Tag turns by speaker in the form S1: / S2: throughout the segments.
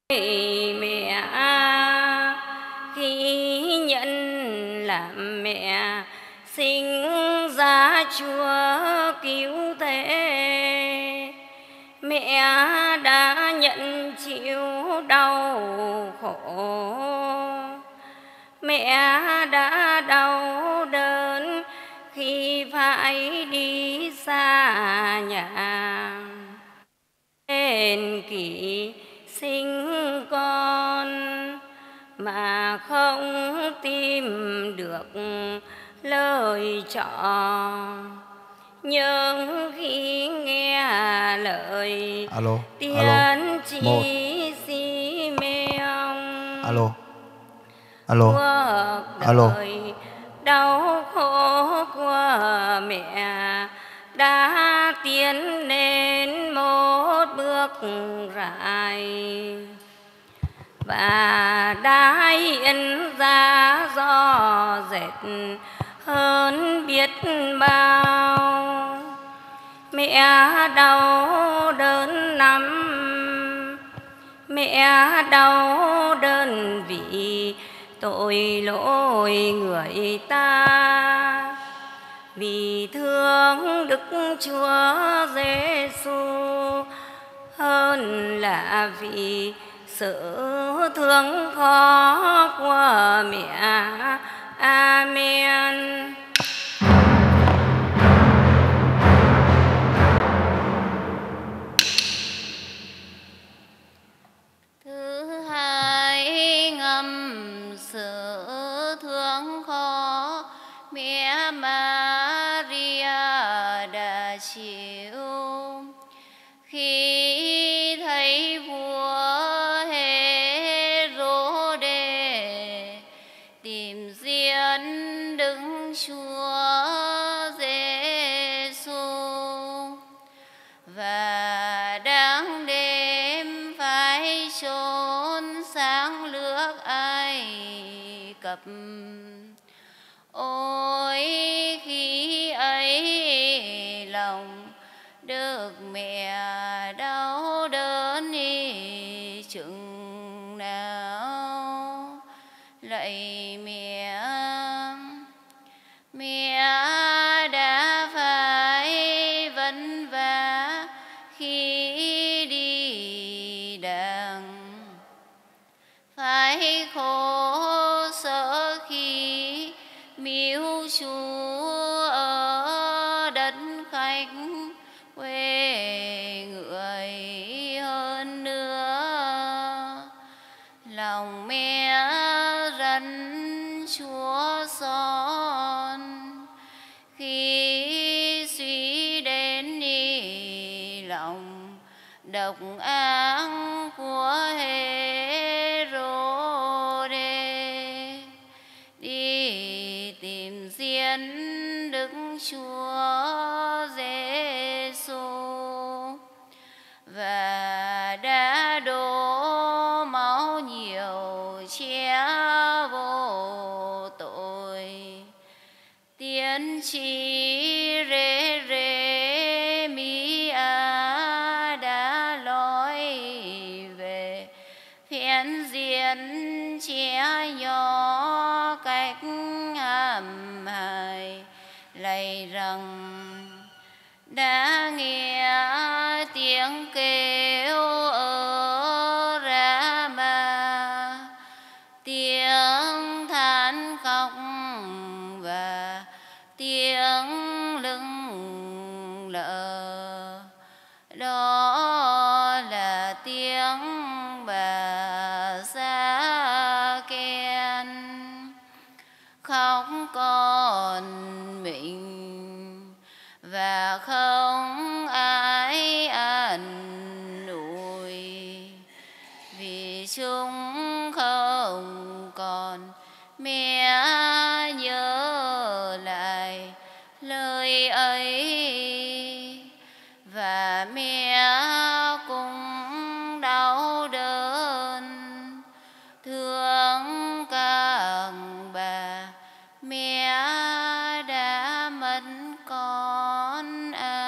S1: Mẹ khi nhận làm mẹ, sinh ra Chúa cứu thế. Mẹ đã nhận chịu đau khổ, mẹ đã đau đớn khi phải đi xa nhà. Nên kỷ sinh con mà không tìm được lời trò, nhưng khi nghe lời tiên tri Simeon cuộc đời đau khổ của mẹ đã tiến lên một bước dài và đã hiện ra rõ rệt hơn biết bao. Mẹ đau đớn lắm, mẹ đau đớn vì tội lỗi người ta, vì thương Đức Chúa Giêsu hơn là vì sự thương khó của mẹ. Amen.
S2: Thứ hai, ngâm sự thương khó mẹ Maria đã chịu khi thấy vua Hê-rô-đê tìm giết Đức Chúa Giêsu, và đang đêm phải trốn sang nước Ai Cập. Ôi khi ấy lòng được mẹ đau đớn đi chừng nào. Lạy mẹ, mẹ đã phải vất vả khi đi đàng, phải khổ sở khi miếu Chúa ở đất khách quê người hơn nữa. Lòng mẹ rất Chúa son khi suy đến đi lòng độc ác của Hê-rô-đê đi tìm giết Đức Chúa Giêsu, và đã đổ máu nhiều che vô tội. Tiên tri Rê-rê-mi-a đã nói về phiến diện trẻ nhỏ cách hãm hại, lạy rằng đã nghe tiếng kêu ở Ra-ma, tiếng than khóc và tiếng lưng lợ. Đó là tiếng bà Sa Ken khóc con mình, và không ai an ủi, vì chúng không còn mẹ nhớ lại lời ấy, và mẹ cũng đau đớn thương các bà mẹ đã mất con.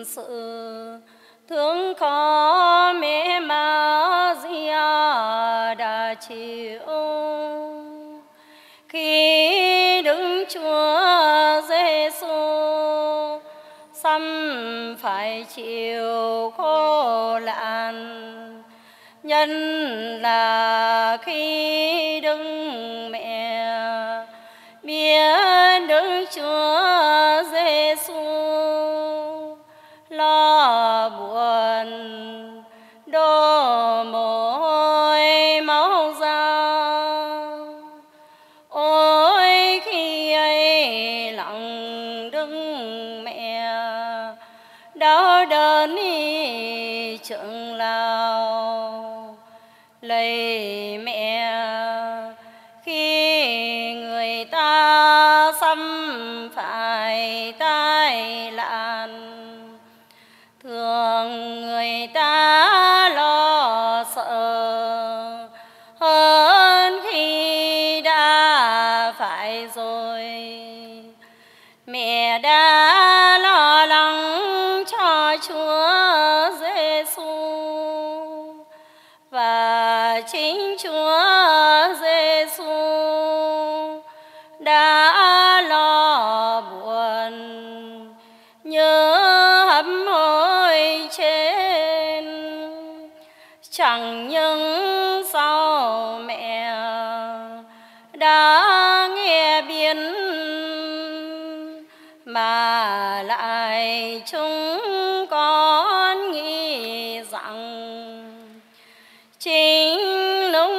S1: sự thương khó mẹ Maria đã chịu khi đứng Chúa Giêsu xăm phải chịu khổ nạn, nhân là khi Đức Mẹ biết Đức Chúa Giêsu lo buồn đổ mồ hôi máu ra. Ôi khi ấy lặng Đức Mẹ đau đớn đi chừng nào, lạy mẹ khi người ta xăm phải tai nạn, thường người ta lo sợ hơn khi đã phải rồi. Mẹ đã lo lắng cho Chúa Giêsu và chính Chúa Giêsu đã lo buồn nhớ hấp hối trên. Chẳng những sao mẹ đã nghe biến mà lại chúng con nghĩ rằng chính lúc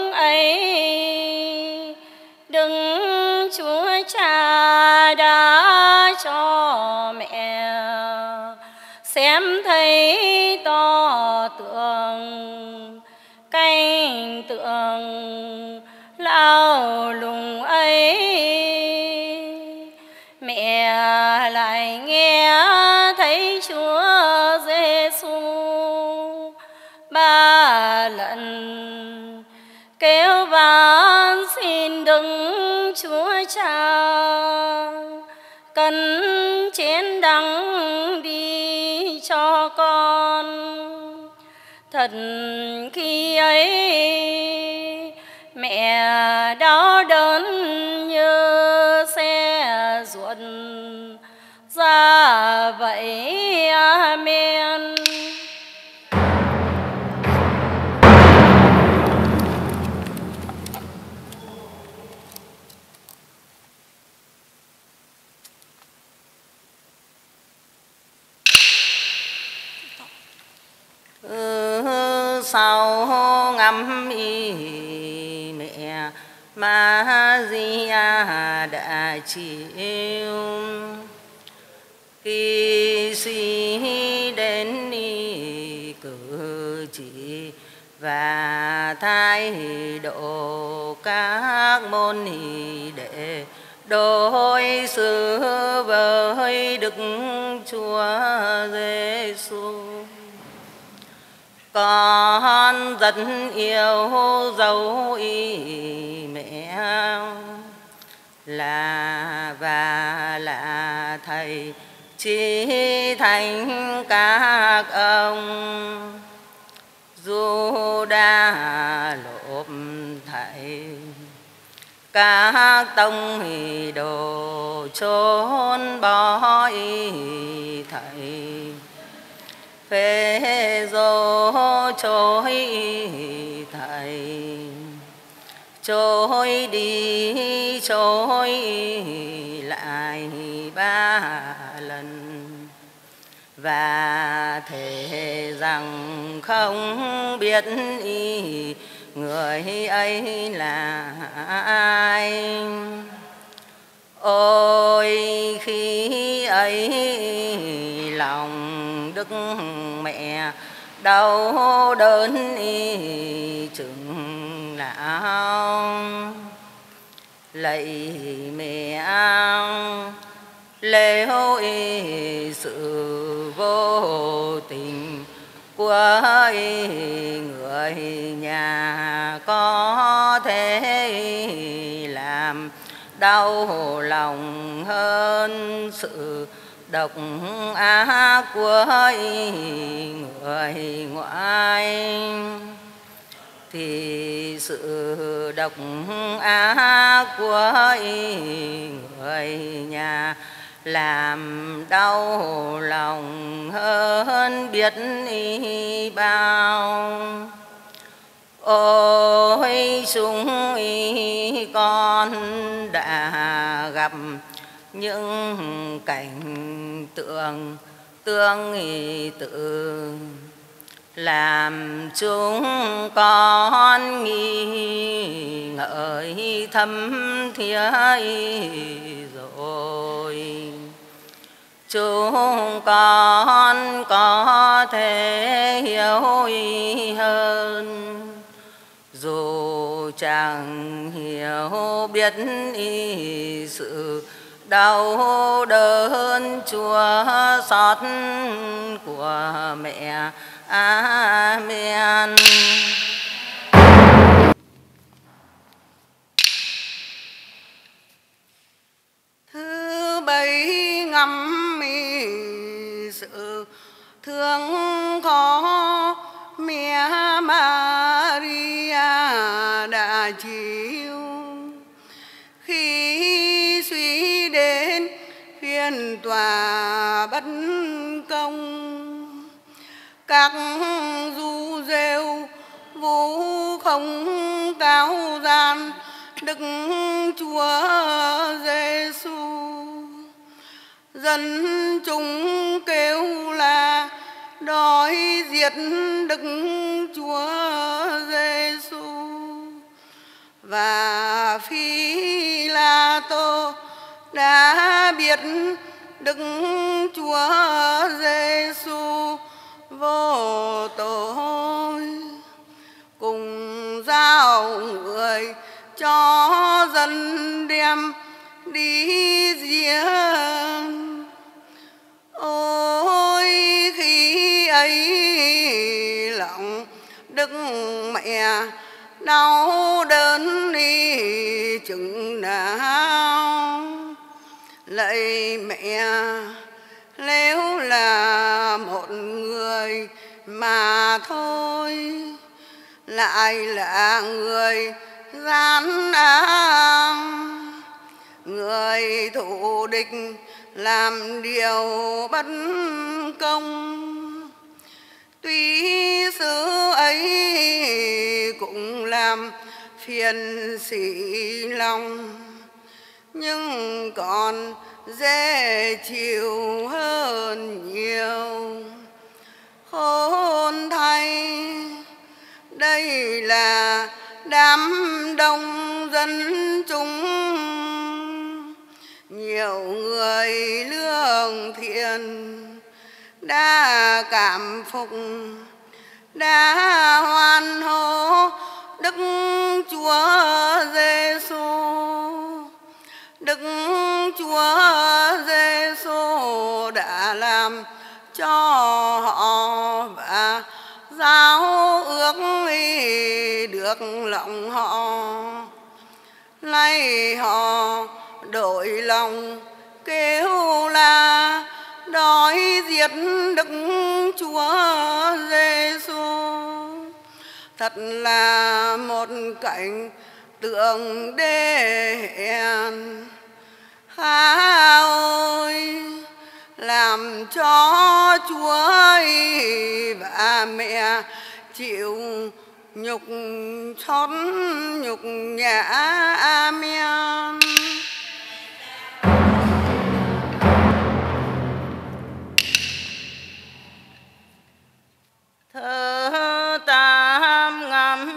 S1: ấy Đức Chúa Cha đã cho mẹ xem thấy to tượng cảnh tượng lao lùng ấy. Mẹ lại nghe thấy Chúa Giêsu 3 lần kêu van xin Đức Chúa Cha cần chén đắng đi cho con. Thật khi ấy mẹ đau đớn như xe ruột ra vậy. Amen.
S3: Sau ngắm ý mẹ Maria đã chịu khi suy đến đi cử chỉ và thái độ các môn để đối xử với Đức Chúa Giêsu. Con rất yêu dấu ý mẹ là và là thầy chỉ thành các ông dù đã lộp thầy các tông đồ chốn bỏ ý thầy phê dô trôi thầy trôi đi trôi lại 3 lần và thề rằng không biết ý người ấy là ai. Ôi khi ấy lòng Đức Mẹ đau đớn chừng nào. Lạy mẹ nếu sự vô tình của người nhà có thể làm đau lòng hơn sự độc ác của người ngoại, thì sự độc ác của người nhà làm đau lòng hơn biết bao. Ôi chúng con đã gặp những cảnh tượng tương tự, làm chúng con nghi ngợi thâm thiết rồi. Chúng con có thể hiểu hơn, dù chẳng hiểu biết sự đau đớn chua xót của mẹ. Amen. Thứ bảy ngắm sự thương khó mẹ Maria đã chịu khi suy đến phiên tòa bất công. Các du rêu vũ không cao gian Đức Chúa Giêsu, dân chúng kêu là đói diệt Đức Chúa Giêsu. Và Phi-la-tô đã biết Đức Chúa Giêsu vô tội, cùng giao người cho dân đem đi giết. Ôi khi ấy lòng Đức Mẹ đau đớn đi chừng nào. Lạy mẹ, nếu là một người mà thôi, lại là người gian ác, người thù địch làm điều bất công. Tuy sự ấy cũng làm phiền sỉ lòng, nhưng còn dễ chịu hơn nhiều. Khôn thay, đây là đám đông dân chúng, nhiều người lương thiện đã cảm phục, đã hoan hô Đức Chúa Giêsu. Đức Chúa Giêsu đã làm cho họ và giao ước được lòng họ. Nay họ đổi lòng kêu là đói diệt Đức Chúa Giêsu. Thật là một cảnh tượng đê hèn. Ôi, làm cho Chúa và mẹ chịu nhục xót nhục nhã. Amen. Thơ tam ngắm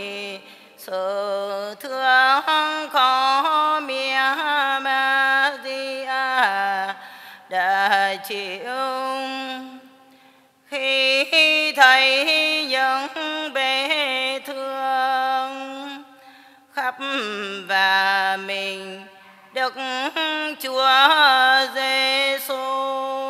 S3: sự thương khó mẹ Maria đã chịu khi thấy những bể thương khắp và mình Đức Chúa Giêsu.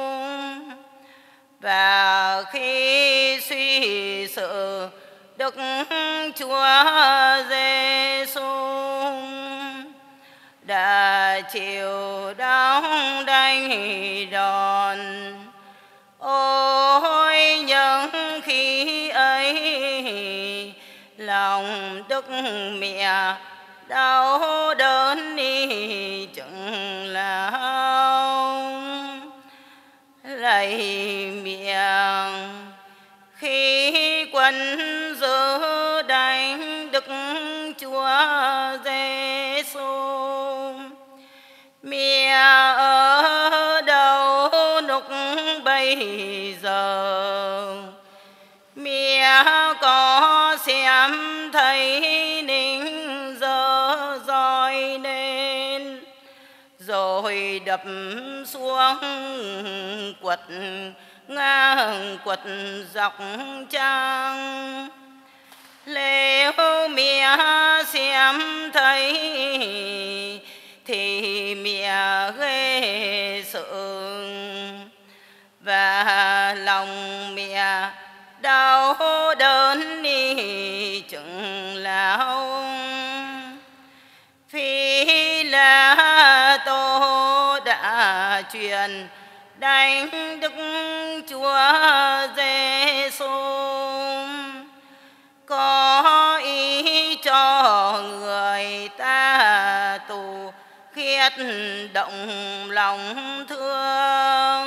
S3: Và khi suy sự Đức Chúa Giêsu đã chịu đóng đanh đòn lòng đức mẹ đau đớn đi chừng lao. Lạy mẹ khi quân giữ đánh Đức Chúa Giêsu, mẹ ở đâu lúc bây giờ? Mẹ có xem thấy nính dơ roi lên rồi đập xuống quật ngang quật dọc trang? Nếu mẹ xem thấy thì mẹ ghê sợ và lòng mẹ đau đớn đi chừng lao. Phi là Tô đã truyền đánh Đức Chúa Giêsu, có ý cho người ta tù khiết động lòng thương,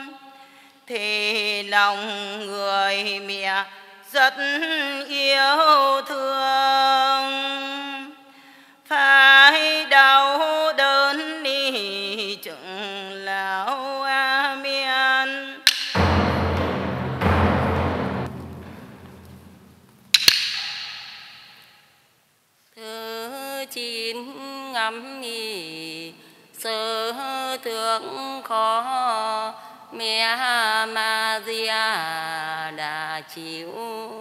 S3: thì lòng người mẹ rất yêu thương, phải đau đớn đi chừng lao. Amen.
S2: Thứ 9 ngắm nghỉ sơ thương khó, mẹ Maria đã chịu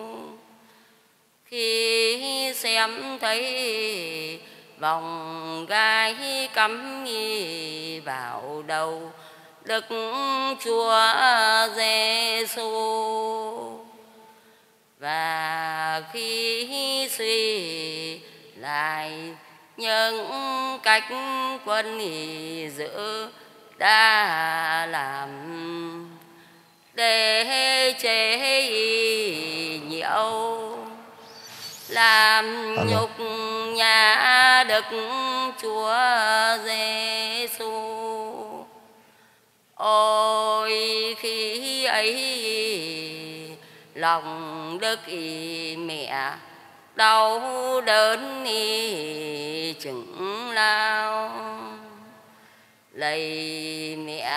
S2: khi xem thấy vòng gai cắm nghi vào đầu Đức Chúa Giêsu. Và khi suy lại những cách quân giữ đã làm để chế nhiễu, làm nhục nhà Đức Chúa Giêsu. Ôi khi ấy lòng Đức mẹ đau đớn đi chừng lao. Lạy mẹ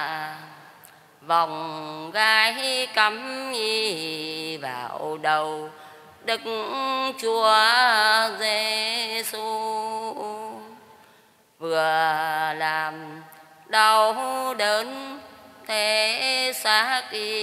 S2: vòng gai cắm vào đầu Đức Chúa Giêsu, vừa làm đau đớn thể xác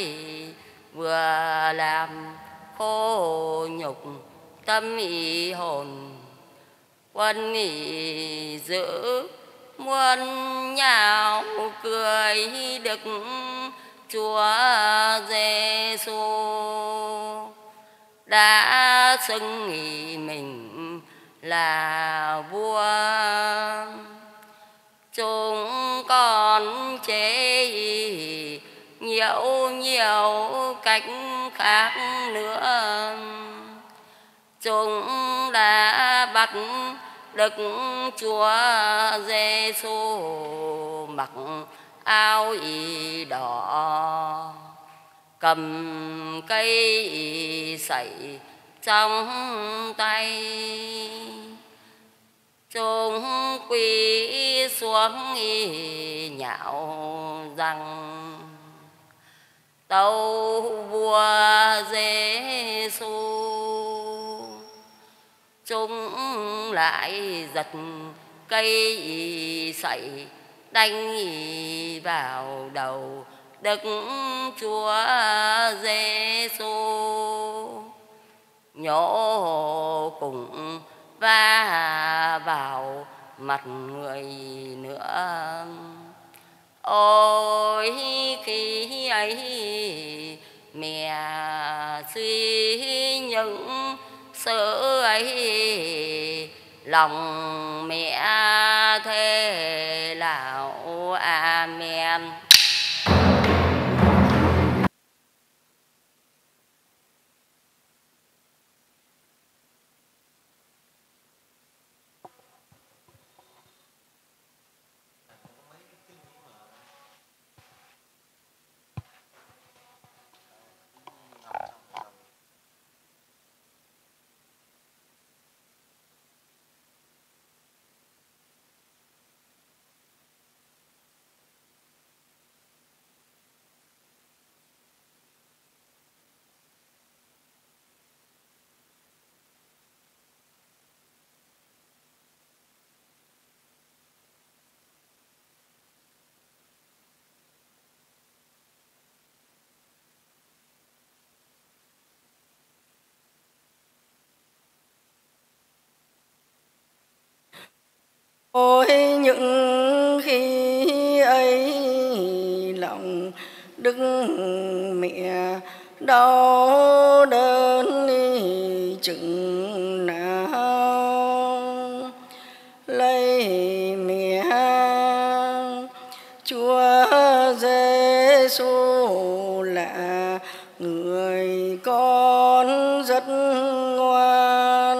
S2: vừa làm khô nhục tâm hồn. Quân giữ muôn nhạo cười Đức Chúa Giêsu, đã xưng mình là vua. Chúng con chế nhiều cách khác nữa. Chúng đã bắt Đức Chúa Giêsu mặc áo đỏ, cầm cây sậy trong tay. Chúng quỳ xuống nhạo rằng tâu vua Giêsu. Chúng lại giật cây sậy đánh vào đầu Đức Chúa Giêsu, nhổ cùng va vào mặt người nữa. Ôi khi ấy mẹ suy những sự ấy, lòng mẹ thế lão. Amen.
S4: ôi những khi ấy lòng đức mẹ đau đớn chừng nào, lấy mẹ Chúa Giêsu là người con rất ngoan,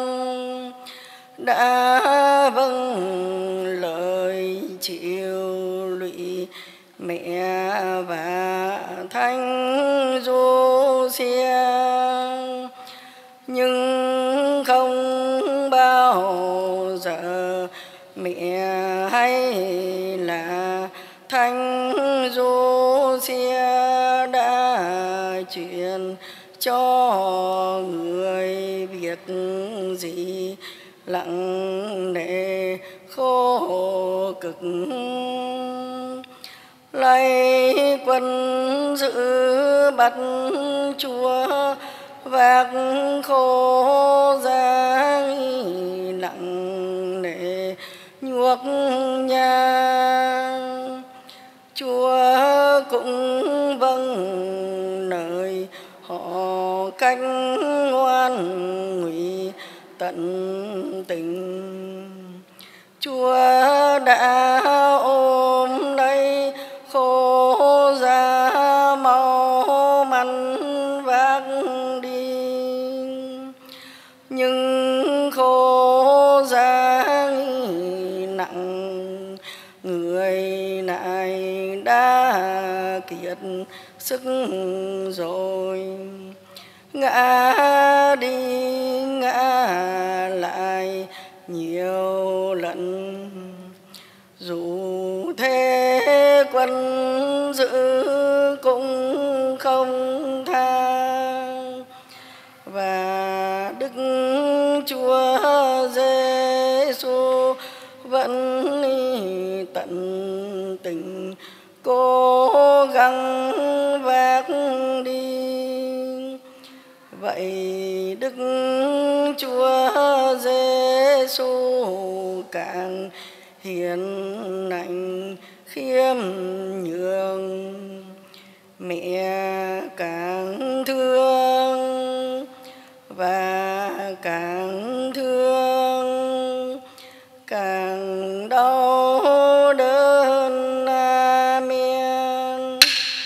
S4: đã vâng lời chịu lụy mẹ và Thánh Giô-xe, nhưng không bao giờ mẹ hay là Thánh Giô-xe đã truyền cho người việc gì lặng nề khổ cực, lạy quân giữ bắt Chúa vác khổ dáng nặng nề nhuốc nhang. Chúa cũng vâng lời họ cách ngoan ngụy tận tình, Chúa đã ôm lấy khổ ra mau mắn vác đi, nhưng khổ ra nặng người này đã kiệt sức rồi, ngã đi ngã lại nhiều lần. Dù thế quân giữ cũng không tha, và Đức Chúa Giêsu vẫn tận tình cố gắng vác đi. Vậy Đức Chúa Giêsu càng hiền lành khiêm nhường, mẹ càng thương và càng thương càng đau đớn. Amen.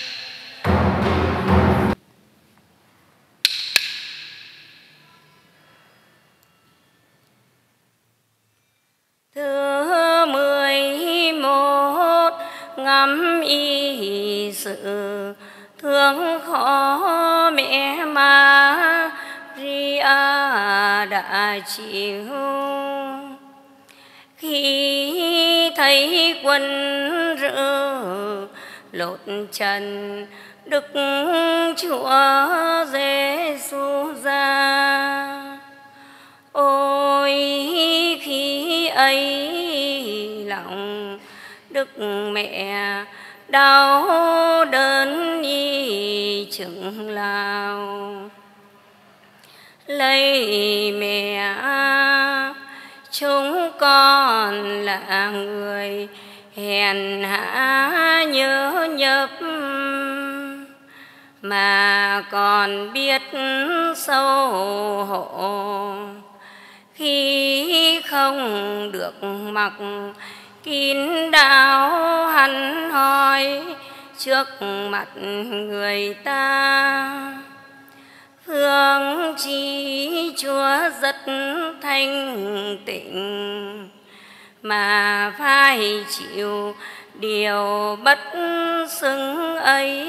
S1: Thứ 11 ngắm y sự thương khó mẹ Maria đã chịu, khi thấy quân rỡ lột trần Đức Chúa Giêsu ra. Ôi khi ấy lòng Đức mẹ đau đớn y chừng nào, lấy mẹ chúng con là người hèn hạ nhớ nhấp, mà còn biết xấu hổ khi không được mặc kín đáo hằn hoi trước mặt người ta. Phương chi Chúa rất thanh tịnh, mà phải chịu điều bất xứng ấy,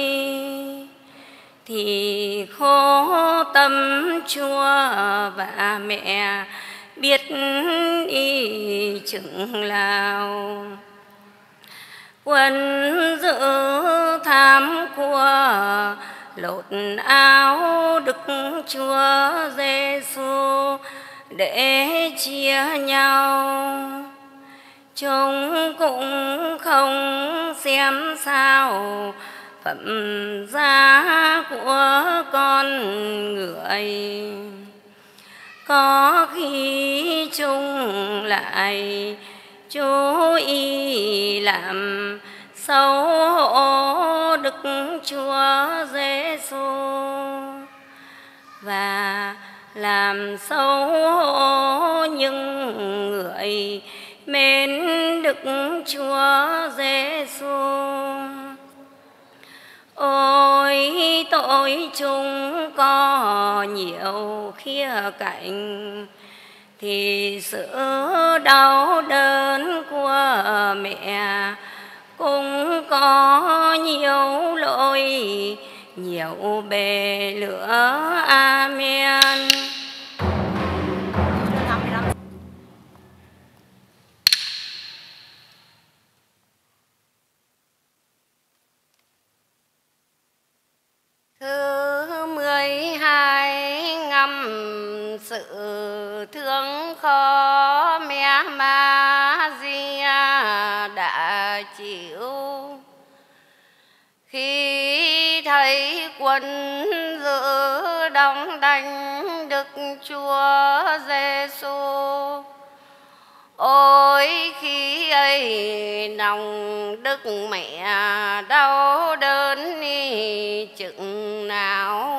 S1: thì khổ tâm Chúa và mẹ biết y chừng nào. Quân giữ tham của lột áo Đức Chúa Giêsu để chia nhau, chúng cũng không xem sao phẩm giá của con người. Có khi chúng lại chú ý làm xấu hổ Đức Chúa Giêsu và làm xấu hổ những người mến Đức Chúa Giêsu. Ôi tội chúng có nhiều khía cạnh, thì sự đau đớn của mẹ cũng có nhiều lỗi, nhiều bề lửa. Amen. Thứ 12 ngâm sự thương khó mẹ Maria đã chịu khi thấy quân giữ đóng đánh Đức Chúa Giêsu. Ôi khi ấy lòng Đức Mẹ đau đớn chừng nào.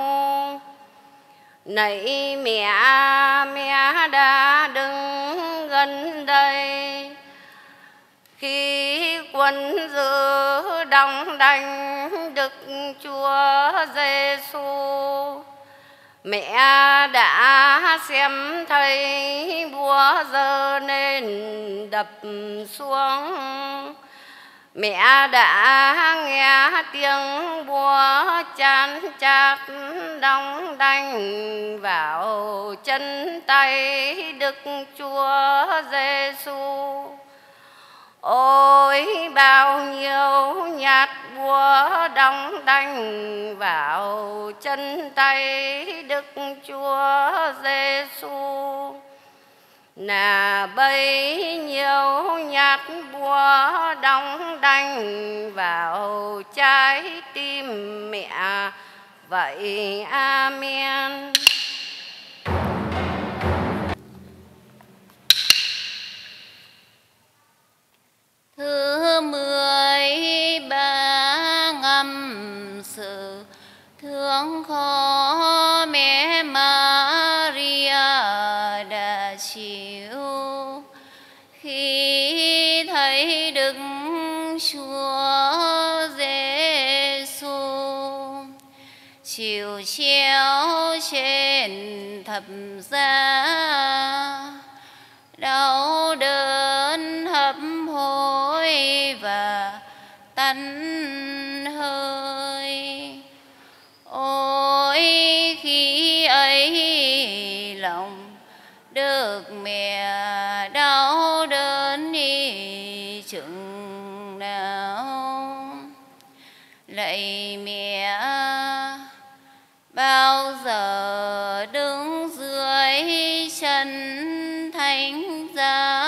S1: Này mẹ đã đứng gần đây khi quân giữ đóng đánh Đức Chúa Giêsu. Mẹ đã xem thấy búa giơ nên đập xuống. Mẹ đã nghe tiếng búa chan chát đóng đanh vào chân tay Đức Chúa Giêsu. Ôi bao nhiêu nhát búa đóng đanh vào chân tay Đức Chúa Giêsu, là bấy nhiêu nhát búa đóng đanh vào trái tim mẹ vậy. Amen.
S3: Thứ 13 ngâm sự thương khó mẹ Maria đã chịu khi thấy Đức Chúa Giêsu chịu treo trên thập giá, đau đớn hấp hối và tắt hơi. Ôi khi ấy lòng Đức Mẹ đau đớn chừng nào. Lạy mẹ, bao giờ đứng dưới chân thánh giá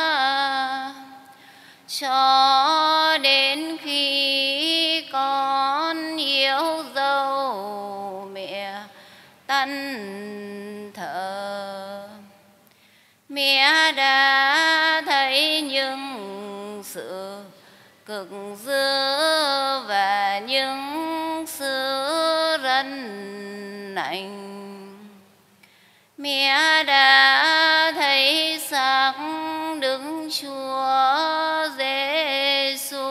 S3: cho đến khi con yêu dấu mẹ tắt thở. Mẹ đã thấy những sự cực dữ và những sự răn lạnh. Mẹ đã thấy xác Đức Chúa Giêsu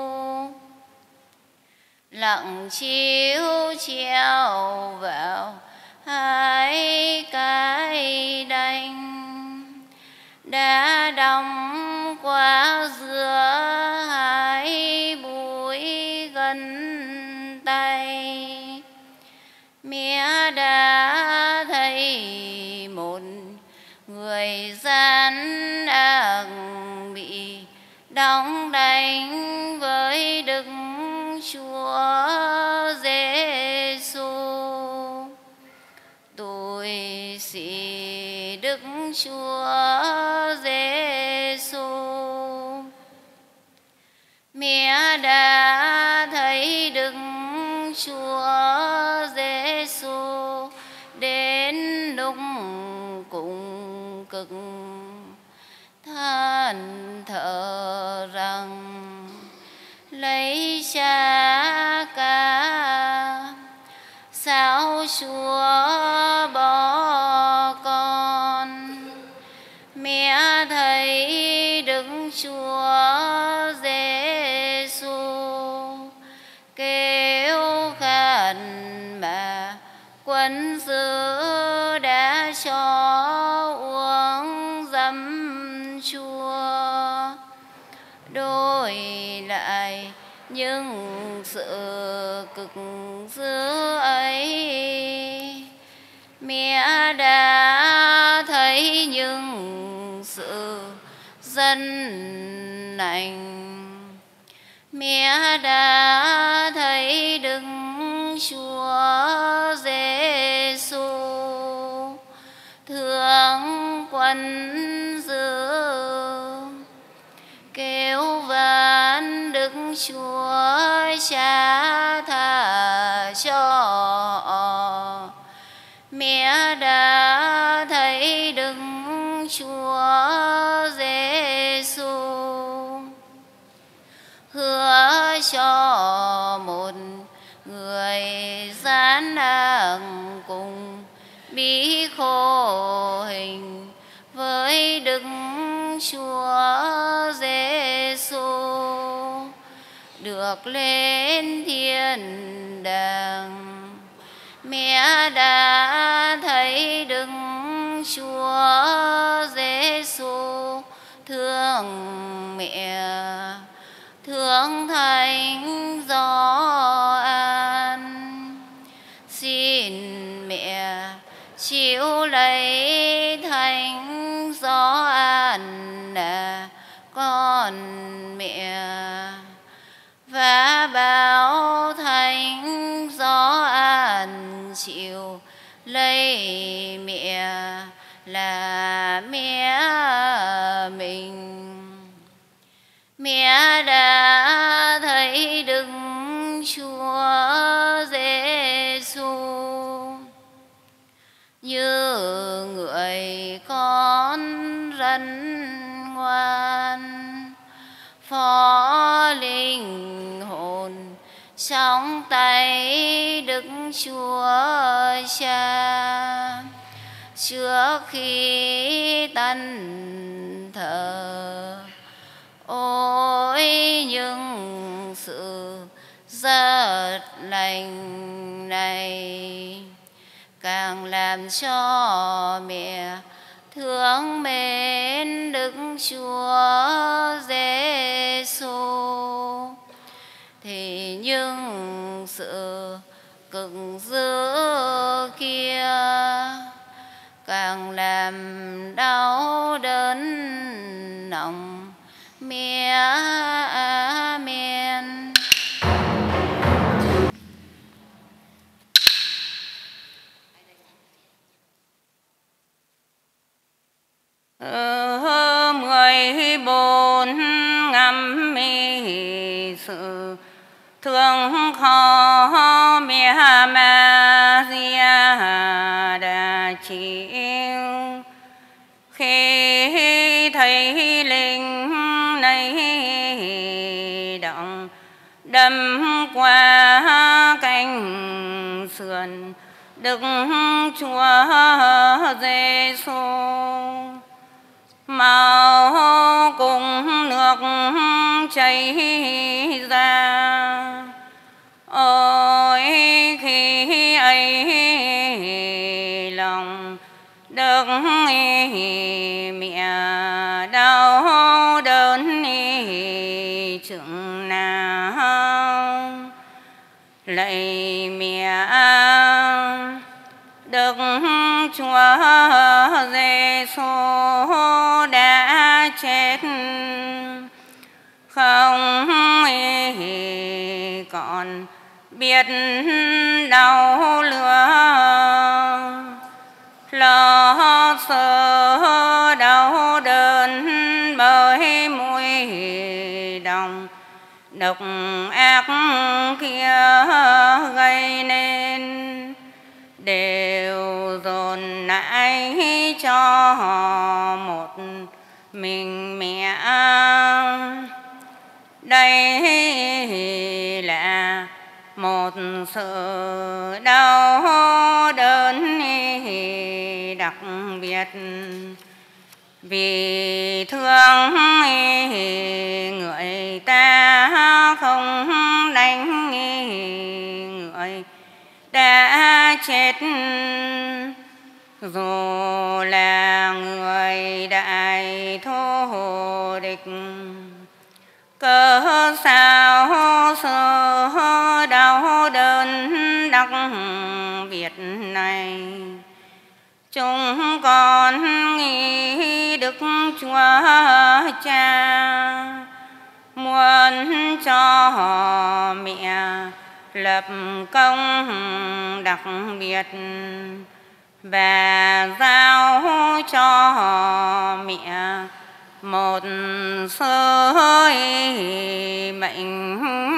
S3: lặng chiếu treo vào hai cái đành đã đóng qua giữa hai bụi gân tay. Mẹ đã thấy một người gian ác bị đóng đánh với Đức Chúa Giêsu. Tôi sĩ Đức Chúa Giêsu. Mẹ đã thấy Đức Chúa Giêsu đến lúc cùng cực than thở rằng lấy cha cả sao Chúa bỏ con. Mẹ thấy Đức Chúa Giêsu kêu khàn mà quân sư đã cho uống giấm chua, đổi lại những sự cực dữ ấy. Mẹ đã thấy những sự dân lành. Mẹ đã thấy Đức Chúa Giêsu thương quân dữ, kêu van Đức Chúa Cha tha cho. Mẹ đã thấy Đức Chúa Giêsu hứa cho một người gian nan cùng bị khổ hình với Đức Chúa Giêsu được lên thiên đàng. Mẹ đã thấy Đức Chúa Giêsu thương mẹ, thương Thánh Gioan. Xin mẹ chịu lấy Thánh Gioan là con mẹ, và bảo Thánh Gioan chịu lấy mẹ là mẹ mình. Mẹ đã thấy Đức Chúa Giêsu như người con rắn ngoan, phó linh hồn trong tay Đức Chúa Cha trước khi tắt thở. Ôi những sự rất lành này càng làm cho mẹ thương mến Đức Chúa Giêsu, thì những sự cực dữ kia càng làm đau đớn lòng mẹ. Amen.
S2: Hôm 14 ngắm mi sự thương khó mẹ Maria đã chịu, khi thấy linh này động đâm qua cánh sườn Đức Chúa Giêsu, máu cùng nước chảy ra. Ôi khi ấy lòng Đức mẹ đau đớn chừng nào. Lạy mẹ Đức Chúa Giêsu đã chết, không còn biết đau lửa, lo sợ đau đớn bởi mùi đồng độc ác kia gây nên, đều dồn lại cho một mình mẹ. Đây là một sự đau đớn đặc biệt, vì thương người ta không đánh người đã chết, dù là người đại thù địch. Cớ sao sự đau đớn đặc biệt này chúng con nghĩ Đức Chúa Cha muốn cho mẹ lập công đặc biệt và giao cho mẹ một sợi mệnh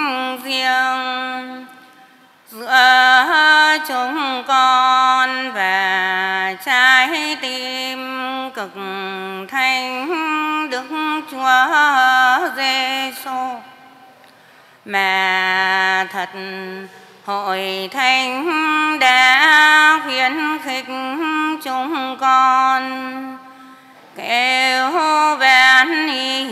S2: riêng giữa chúng con và trái tim cực thánh Đức Chúa Giêsu, mà thật Hội Thánh đã khuyến khích chúng con kêu van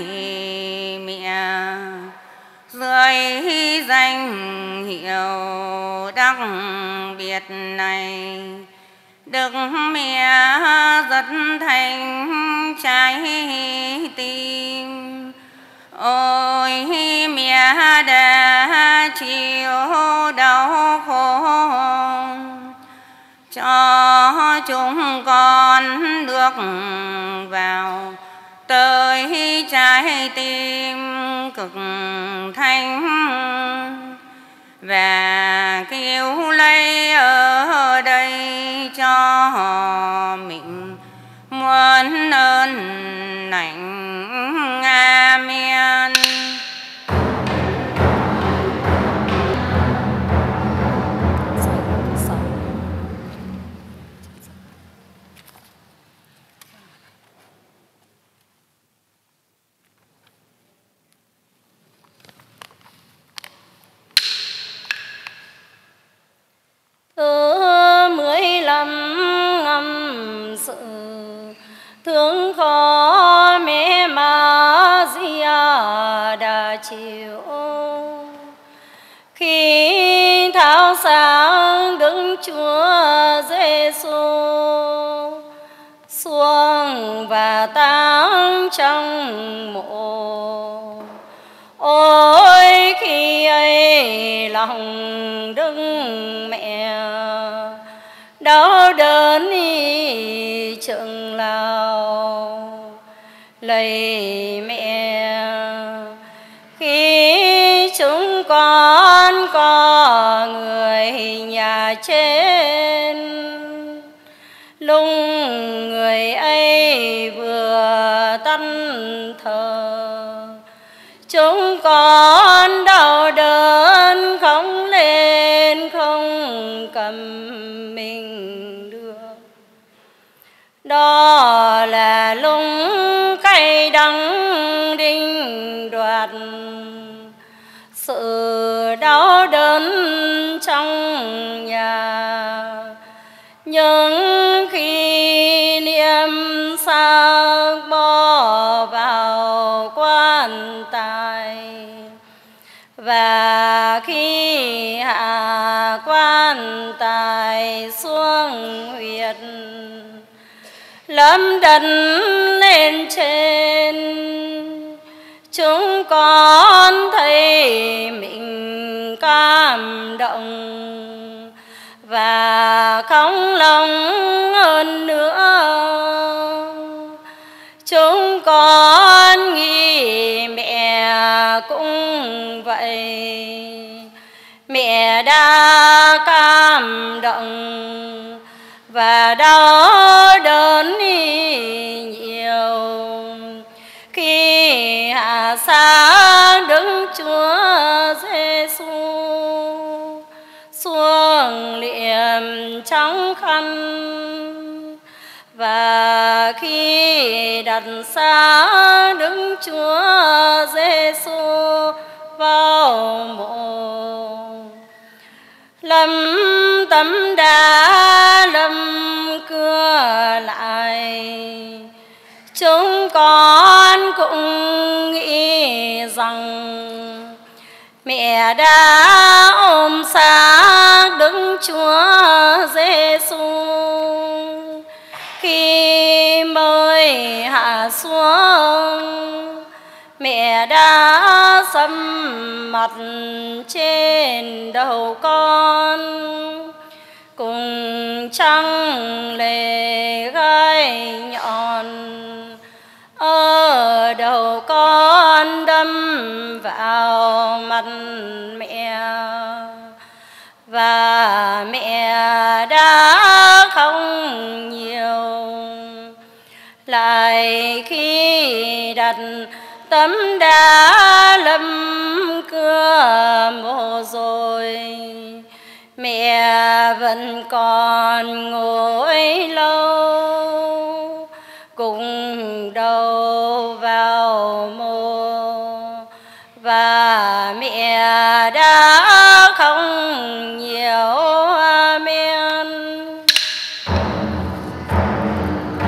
S2: mẹ dưới danh hiệu đặc biệt này. Đức mẹ rất thành trái tim, ôi mẹ đã chịu đau khổ cho chúng con được vào tới trái tim cực thánh và cứu lấy ở đây cho mình muôn ơn lành. Amen.
S1: Thứ 15 ngâm sự thương khó mẹ Maria đã chịu, khi tháo sáng Đức Chúa Giêsu xuống và táng trong mộ. Ôi khi ấy lòng Đức Mẹ đau đớn chừng nào, lạy mẹ khi chúng con có người nhà trên, lúc người ấy vừa tắt thở, chúng con đau đớn không lên không cầm mình được. Đó là lúc cay đắng đinh đoạt, sự đau đớn trong nhà. Nhưng khi niệm xác bỏ vào quan tài và khi hạ quan tài xuống huyệt, lâm đần lên trên, chúng con thấy mình cảm động và không lòng hơn nữa. Chúng con nghĩ mẹ cũng vậy, mẹ đã cảm động và đau đớn nhiều khi hạ xác Đức Chúa Giêsu xuống liệm trong khăn, và khi đặt xa Đức Chúa Giêsu vào mộ. Lâm tấm đá lâm cửa lại, chúng con cũng nghĩ rằng mẹ đã ôm xác Đức Chúa Giêsu khi mới hạ xuống. Mẹ đã xăm mặt trên đầu con, cùng trăng lệ gai nhọn ở đầu con đâm vào mặt mẹ. Và mẹ đã khóc nhiều. Lại khi đặt tấm đá lâm cửa mộ rồi, mẹ vẫn còn ngồi lâu, cùng đầu vào mộ. Và mẹ đã